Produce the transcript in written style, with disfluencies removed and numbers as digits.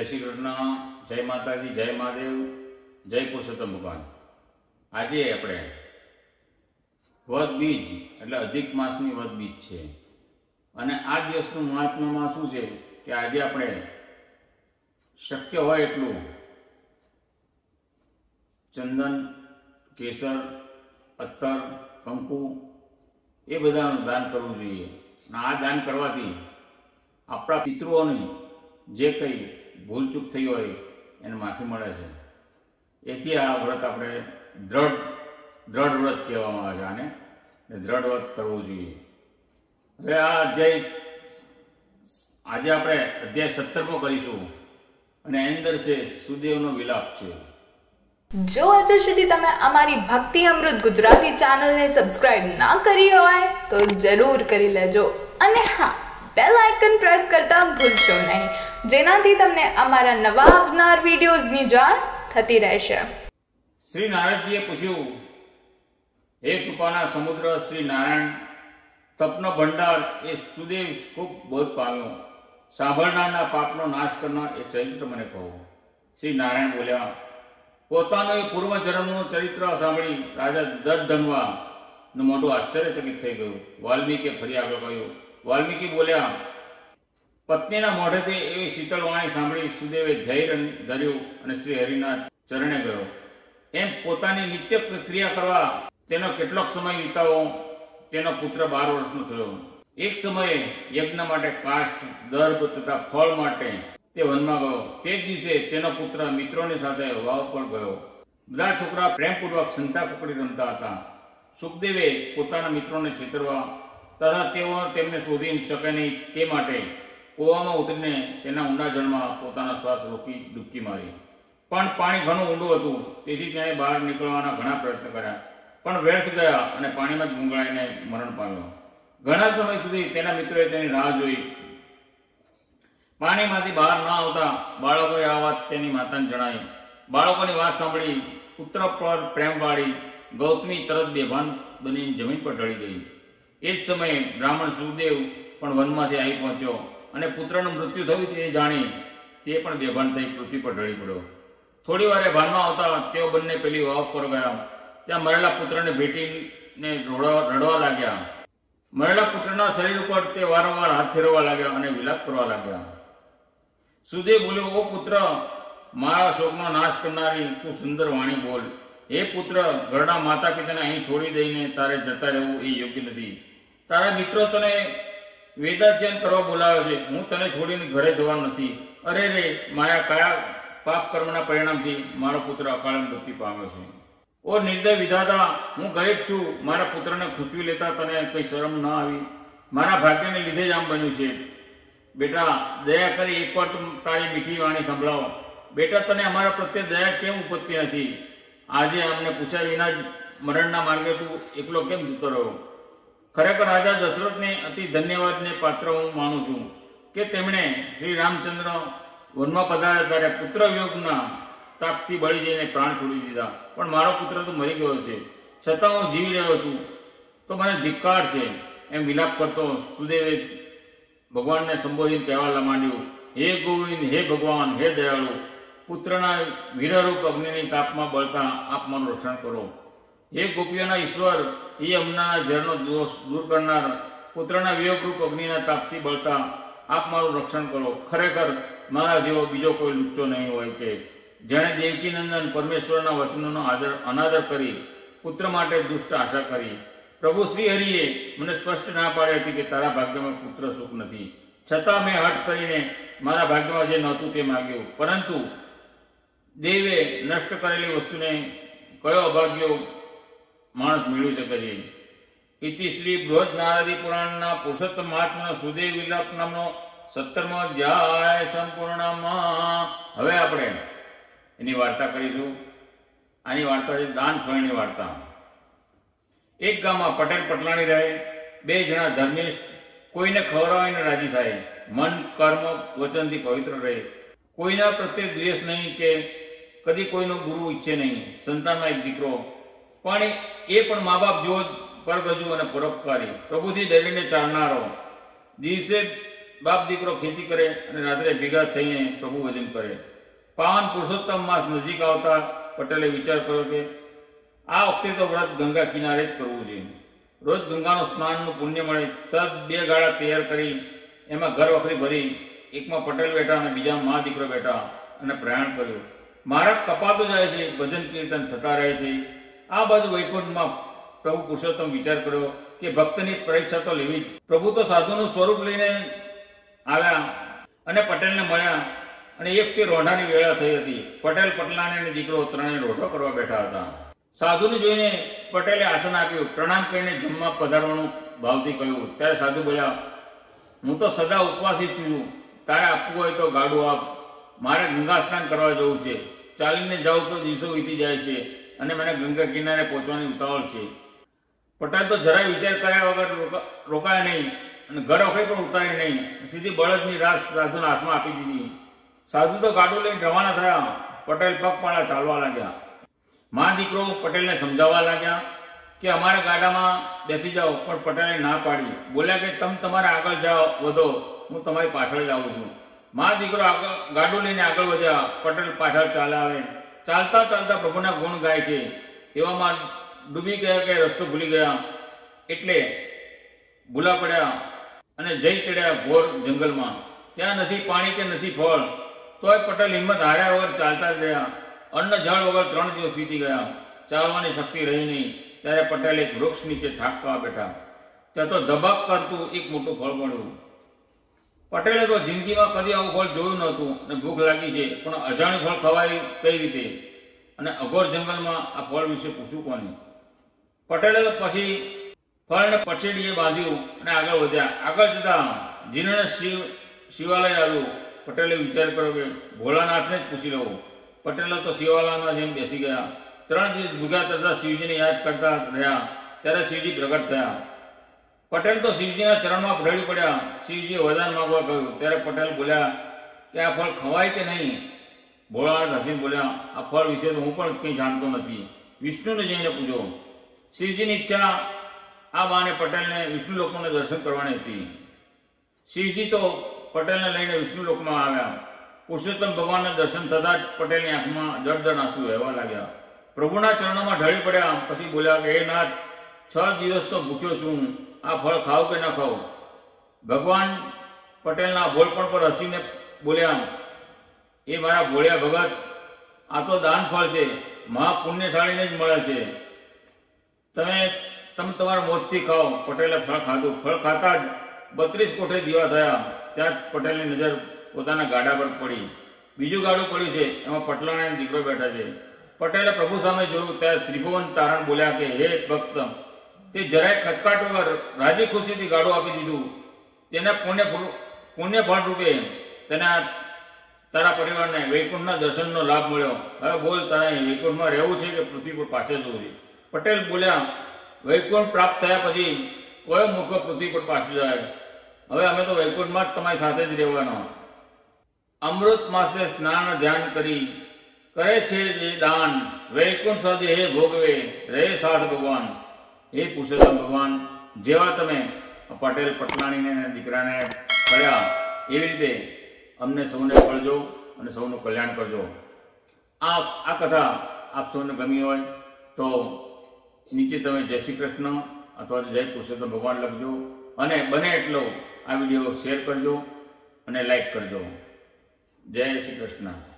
जय श्री कृष्ण, जय माताजी, जय महादेव, जय पुरुषोत्तम भगवान। आज अपने वद बीज एटले अधिक मासनी वद बीज है અને આ દિવસનું મહાત્મામાં શું છે કે આજે આપણે શક્ય હોય એટલું ચંદન, કેસર, અત્તર, કંકુ એ બધાનું દાન કરવું જોઈએ। અને આ દાન કરવાથી આપણા પિતૃઓની જે કંઈ ભૂલચૂક થઈ હોય એને માફી મળે છે। એથી આ વ્રત આપણે દ્રઢ વ્રત કહેવામાં આવે છે આને, દ્રઢ વ્રત કરવું જોઈએ। હવે આ અધ્યાય આજે આપણે અધ્યાય 17મો કરીશું અને એની અંદર છે સુદેવનો વિલાપ છે। જો હજુ સુધી તમે અમારી ભક્તિ અમૃત ગુજરાતી ચેનલને સબસ્ક્રાઇબ ના કરી હોય તો જરૂર કરી લેજો અને હા, બેલ આઇકન પ્રેસ કરતા ભૂલશો નહીં, જેનાથી તમને અમારા નવા આવનાર વિડીયોઝની જાણ થતી રહેશે। શ્રી નારદજીએ પૂછ્યું, હે કૃપાના સમુદ્ર શ્રી નારાયણ, તપનો ભંડાર એ સુદેવ ખૂબ બોધ પામ્યો, સાંભળનારના પાપનો નાશ કરનાર એ ચરિત્ર મને કહો। શ્રી નારાયણ બોલ્યા, પોતાનો એ પૂર્વજન્મનું ચરિત્ર સાંભળી રાજા દર્દધનવાનું મોટું આશ્ચર્યચકિત થઈ ગયું। વાલ્મીકીએ ફરી આગળ કહ્યું। વાલ્મીકી બોલ્યા, પત્નીના મોઢેથી એવી શીતળ વાણી સાંભળી સુદેવે ધૈર્ય ધર્યું અને શ્રી હરિના ચરણે ગયો। એમ પોતાની નિત્ય ક્રિયા કરવા તેનો કેટલોક સમય વિતાવો તેનો પુત્ર 12 વર્ષનો થયો। એક સમયે યજ્ઞ માટે કાષ્ઠ, દર્ભ તથા ફળ માટે તે વનમાં ગયો। તે જ દિવસે તેનો પુત્ર મિત્રોની સાથે વાવ પર ગયો। બધા છોકરા પ્રેમપૂર્વક સંતા કુકડી રમતા હતા। સુખદેવે પોતાના મિત્રોને છેતરવા તથા તેઓ તેમને શોધી શકે નહીં તે માટે કૂવામાં ઉતરીને તેના ઊંડા જળમાં પોતાના શ્વાસ રોકી ડૂબકી મારી, પણ પાણી ઘણું ઊંડું હતું તેથી તેણે બહાર નીકળવાના ઘણા પ્રયત્ન કર્યા, પણ વ્યર્થ ગયા અને પાણીમાં જ ગુંગળાઈને મરણ પામ્યો। ઘણા સમય સુધી તેના મિત્રોએ તેની રાહ જોઈ। પાણીમાંથી બહાર ન આવતા બાળકોએ આ વાત તેની માતાને જણાવી। બાળકોની વાત સાંભળી પુત્ર પર પ્રેમ વાળી ગૌતમી તરત બેભાન બની જમીન પર ઢળી ગઈ। એ જ સમયે બ્રાહ્મણ સુદેવ પણ વનમાંથી આવી પહોંચ્યો અને પુત્રનું મૃત્યુ થયું તે જાણી તે પણ બેભાન થઈ પૃથ્વી પર ઢળી પડ્યો। થોડી વારે ભાનમાં આવતા તેઓ બંને પેલી વાવ પર ગયા। ત્યાં મરેલા પુત્રને ભેટીને રડવા લાગ્યા। મરેલા પુત્રના શરીર ઉપર તે વારંવાર હાથ ફેરવવા લાગ્યા અને વિલાપ કરવા લાગ્યા। સુદેવ બોલ્યો, ઓ પુત્ર, મારા શોકનો નાશ કરનારી તું સુંદર વાણી બોલ। હે પુત્ર, ઘરડા માતા પિતાને અહીં છોડી દઈને તારે જતા રહેવું એ યોગ્ય નથી। તારા મિત્રો તને વેદાધ્યયન કરવા બોલાવે છે, હું તને છોડીને ઘરે જવાનું નથી। અરે રે માયા, કયા પાપ કર્મના પરિણામથી મારો પુત્ર અકાળે મૃત્યુ પામ્યો છે। ઓ નિર્દય વિધાતા, હું ગરીબ છું, મારા પુત્રને ખૂંચવી લેતા તને કઈ શરમ ન આવી? મારા ભાગ્યને લીધે જ આમ બન્યું છે। બેટા, દયા કરી એકવાર તું તારી મીઠી વાણી સંભળાવો। બેટા, તને અમારા પ્રત્યે દયા કેમ ઉપજતી નથી? આજે અમને પૂછ્યા વિના જ મરણના માર્ગે તું એકલો કેમ જતો રહ્યો? ખરેખર રાજા દશરથને અતિ ધન્યવાદને પાત્ર હું માનું છું કે તેમણે શ્રી રામચંદ્ર વનમાં પધાર્યા ત્યારે પુત્ર વિયોગના તાપથી બળી જઈને પ્રાણ છોડી દીધા, પણ મારો પુત્ર તો મરી ગયો છે, છતાં હું જીવી રહ્યો છું, તો મને ધિક્કાર છે। એમ વિલાપ કરતો સુદેવે ભગવાનને સંબોધીને કહેવા માંડ્યું, હે ગોવિંદ, હે ભગવાન, હે દયાળુ, પુત્રના વીરરૂપ અગ્નિની તાપમાં બળતા આપ મારું રક્ષણ કરો। હે ગોપીઓના ઈશ્વર, એ યમુનાના ઝેરનો દોષ દૂર કરનાર, પુત્રના વિયોગરૂપ અગ્નિના તાપથી બળતા આપ મારું રક્ષણ કરો। ખરેખર મારા જેવો બીજો કોઈ લુચ્ચો નહીં હોય કે જેણે દેવકી નંદન પરમેશ્વરના વચનોનો અનાદર કરી પુત્ર માટે દુષ્ટ આશા કરી। પ્રભુ શ્રી હરિએ મને સ્પષ્ટ ના પાડી હતી કે તારા ભાગ્યમાં પુત્ર સુખ નથી, છતાં મેં હઠ કરીને મારા ભાગ્યમાં જે નહોતું તે માગ્યું, પરંતુ દેવે નષ્ટ કરેલી વસ્તુને કયો અભાગ્યો માણસ મેળવી શકે છે। ઇતિ શ્રી બૃહદ નારદી પુરાણના પુરુષોત્તમ મહાત્માનો સુદેવ વિલાપ નામનો 17મો અધ્યાય સંપૂર્ણમાં। હવે આપણે એની વાર્તા કરીશું। આની વાર્તા છે દાન ફળની વાર્તા। એક ગામમાં પટેલ પટલાણી રહે। બે જણા ધર્મિષ્ઠ, કોઈને ખવડાવીને રાજી થાય, મન કર્મ વચનથી પવિત્ર રહે, કોઈના પ્રત્યે દ્વેષ નહીં કે કદી કોઈનો ગુરુ ઈચ્છે નહીં। સંતાનમાં એક દીકરો, પણ એ પણ મા બાપ જેવો પરગજુ અને પરોપકારી, પ્રભુથી ડરીને ચાલનારો, દિવસે બાપ દીકરો ખેતી કરે અને રાત્રે ભેગા થઈને પ્રભુ ભજન કરે. પાવન પુરુષોત્તમ માસ નજીક આવતા પટેલે વિચાર કર્યો કે આ વખતે તો વ્રત ગંગા કિનારે જ કરવું છે. રોજ ગંગાનું સ્નાનનું પુણ્ય મળે. તરત 2 ગાડા તૈયાર કરી એમાં ઘર વખરી ભરી એકમાં પટેલ બેઠા અને બીજામાં મા દીકરો બેઠા અને પ્રયાણ કર્યું. માર્ગ કપાતો જાય છે, ભજન કીર્તન થતા રહે છે. આ બાજુ વૈકુંઠમાં પ્રભુ પુરુષોત્તમ વિચાર કર્યો કે ભક્તની પરીક્ષા તો લેવી જ. પ્રભુ તો સાધુનું સ્વરૂપ લઈને આવ્યા અને પટેલને મળ્યા અને એક તે રોઢાની વેળા થઈ હતી. પટેલ, પટલાને અને દીકરો ત્રણેય રોઢો કરવા બેઠા હતા. સાધુને જોઈને પટેલે આસન આપ્યું. પ્રણામ કરીને જમવા પધારવાનું ભાવથી કહ્યું. ત્યારે સાધુ બોલ્યા, હું તો સદા ઉપવાસી છું. તારે આપવું હોય તો ગાડું આપ. મારે ગંગા સ્નાન કરવા જવું છે. ચાલીને જાઉં તો દિવસો વીતી જાય છે અને મને ગંગા કિનારે પહોંચવાની ઉતાવળ છે. પટેલ તો જરાય વિચાર કર્યા વગર રોકાયા નહીં અને ઘર વખરી પણ ઉતારી નહીં. સીધી બળદની રાસ સાધુના હાથમાં આપી દીધી. સાધુ તો ગાડું લઈને રવાના થયા. પટેલ પગપાળા ચાલવા લાગ્યા. મા દીકરો પટેલને સમજાવવા લાગ્યા કે અમારા ગાડામાં બેસી જાઓ, પણ પટેલે ના પાડી. બોલ્યા કે તમે તમારા આગળ જાઓ, વધો, હું તમારી પાછળ જ આવું છું. મા દીકરો ગાડું લઈને આગળ વધ્યા. પટેલ પાછળ ચાલ્યા આવે. ચાલતા ચાલતા પ્રભુના ગુણ ગાય છે. એવામાં ડૂબી ગયા કે રસ્તો ભૂલી ગયા એટલે ભૂલા પડ્યા અને જઈ ચડ્યા ઘોર જંગલમાં. ત્યાં નથી પાણી કે નથી ફળ. તોય પટેલ હિંમત હાર્યા વગર ચાલતા જ રહ્યા. અન્ન જળ વગર 3 દિવસ વીતી ગયા. ચાલવાની શક્તિ રહી નહીં. ત્યારે પટેલ એક વૃક્ષ નીચે થાકવા બેઠા. ત્યાં તો ધબક કરતું એક મોટું ફળ મળ્યું. પટેલે તો જિંદગીમાં કદી આવું ફળ જોયું નહોતું અને ભૂખ લાગી છે, પણ અજાણ્યું ફળ ખવાય કઈ રીતે અને અઘોર જંગલમાં આ ફળ વિશે પૂછવું કોને? પટેલે તો પછી ફળને પછેડીએ બાંધ્યું અને આગળ વધ્યા. આગળ જતા જીર્ણ શિવાલય આવ્યું. પટેલે વિચાર કર્યો કે ભોળાનાથને જ પૂછી લઉં. પટેલે તો શિવાલયમાં જઈને બેસી ગયા. 3 દિવસ ભૂખ્યા તથા શિવજીને યાદ કરતા રહ્યા. ત્યારે શિવજી પ્રગટ થયા. પટેલ તો શિવજીના ચરણમાં ઢળી પડ્યા. શિવજીએ વરદાન માંગવા કહ્યું. ત્યારે પટેલ બોલ્યા કે આ ફળ ખવાય કે નહીં? ભોળાનાથ હસીને બોલ્યા, આ ફળ વિશે તો હું પણ કંઈ જાણતો નથી. વિષ્ણુને જઈને પૂછો. શિવજીની ઈચ્છા આ બાને પટેલને વિષ્ણુ લોકમાં દર્શન કરવાની હતી. શિવજી તો પટેલને લઈને વિષ્ણુ લોકમાં આવ્યા. પુરુષોત્તમ ભગવાનના દર્શન થતા જ પટેલની આંખમાં જળજળ આંસુ વહેવા લાગ્યા. પ્રભુના ચરણોમાં ઢળી પડ્યા. પછી બોલ્યા કે હે નાથ, 6 દિવસ તો ભૂખ્યો છું. આ ફળ ખાવ કે ન ખાવ? ભગવાન પટેલના ભોળપણ પર હસીને બોલ્યા, એ મારા ભોળિયા ભગત, આ તો દાન ફળ છે. મહાપુણ્યશાળીને જ મળે છે. તમે તમારા મોતથી ખાઓ. પટેલે ફળ ખાધું. ફળ ખાતા જ 32 કોઠે દીવા થયા. ત્યાં જ પટેલની નજર પોતાના ગાડા પર પડી. બીજું ગાડું પડ્યું છે. એમાં પટલાને દીકરો બેઠા છે. પટેલે પ્રભુ સામે જોયું. ત્યારે ત્રિભુવન તારણ બોલ્યા કે હે ભક્ત, તે જરાય ખચકાટ વગર રાજી ખુશીથી ગાડું આપી દીધું. તેના પુણ્ય ફળ રૂપે તેના તારા પરિવારને વૈકુંઠના દર્શનનો લાભ મળ્યો. હવે બોલ, તારે વૈકુંઠમાં રહેવું છે કે પૃથ્વી પર પાછળ જવું છે? પટેલ બોલ્યા, વૈકુંઠ પ્રાપ્ત થયા પછી કોઈ મૂર્ખ પૃથ્વી પર પાછું જાય. હવે અમે તો વૈકુંઠમાં જ તમારી સાથે જ રહેવાનો. અમૃત માસે સ્નાન ધ્યાન કરી કરે છે જે દાન, વૈકુંઠ સદે હે ભોગવે રહે સાથ ભગવાન. હે પુરુષોત્તમ ભગવાન, જેવા તમે પટેલ પટલાણીને દીકરાને કર્યા એવી રીતે અમને સૌને ફળજો અને સૌનું કલ્યાણ કરજો. આ કથા આપ સૌને ગમી હોય તો નીચે તમે જય શ્રી કૃષ્ણ અથવા જય પુરુષોત્તમ ભગવાન લખજો અને બને એટલો આ વિડીયો શેર કરજો અને લાઈક કરજો. જય શ્રી કૃષ્ણ.